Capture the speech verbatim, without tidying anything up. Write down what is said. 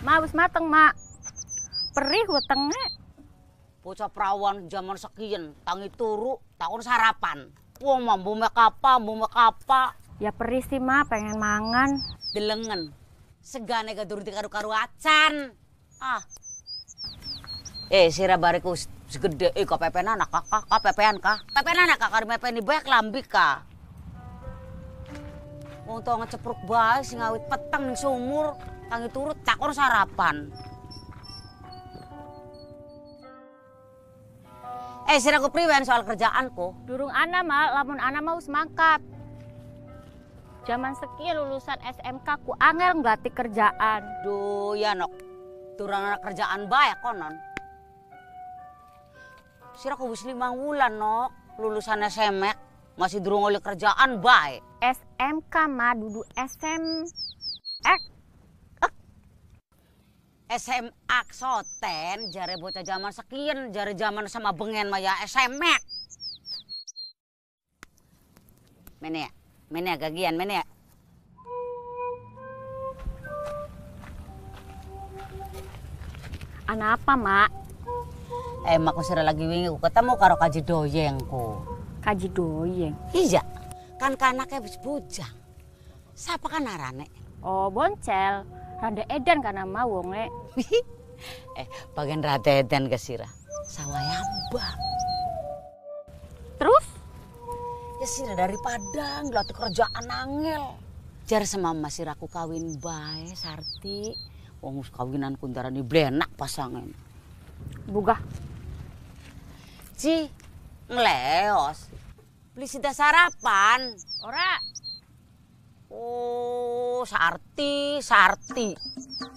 Ma wis mateng, Mak. Perih wetenge. Bocah perawan zaman sekian tangi turu takon sarapan. Wong mambu mek apa, mambu mek apa. Ya perih sih, Ma, pengen mangan. Delengen. Segane gaduruti karu-karu acan. Ah. Eh, sira bariku segede eh kepepenan anak kakak, kepepean kah? Kepepenan anak kakak mepeni bae lambi kah? Wong tuwa ngecepruk bae sing awit peteng ning sumur, tangi turut takon sarapan. Eh, siraku priwen soal kerjaanku. Durung ana, Ma, lamun ana mau semangkat. Zaman sekian lulusan S M K ku angel nggati kerjaan. Duh, ya nok. Durang anak kerjaan bae konon. Siraku wis limang wulan nok lulusan S M K masih durung oleh kerjaan bae. S M K mah dudu S M K. S M A soten jare bocah zaman sekian jare zaman sama bengen maya S M K. Mene ya, mene ya gagian mene ya. Ana apa, Mak? Eh, mak sira lagi wingi ku ketemu karo kaji doyengku. Kaji doyeng. Iya, kan kanake wis bujang. Sapa kan arane? Oh, boncel. Rada edan karena mau wonge. eh, bagian rada edan ke sira. Sawayambang. Terus? Ya sira dari Padang, latih kerjaan angel. Jar sama mas siraku kawin bae, Sarti. Wong kawinan kundarani blenak pasangan. Bugah. Ci, ngeleos. Beli sida sarapan. Ora. Oh, Sarti, Sarti.